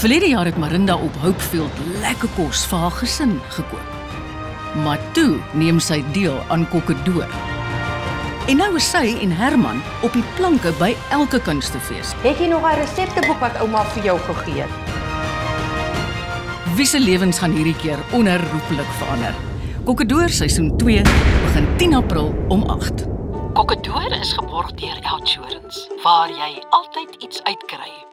Verlede jaar het Marinda op Hopefield lekker kos vir haar gesin gekoop. Maar toe neem sy deel aan Kokkedoor. En nou is sy en Herman op die planke by elke kunstefees. Het jy nog 'n resepteboek wat ouma vir jou gegee het? Wie se lewens gaan hierdie keer onherroepelik verander? Kokkedoor seisoen 2 begin 10 April om 8. Kokkedoor is geborg deur Outsurance, waar jy altyd iets uitkry.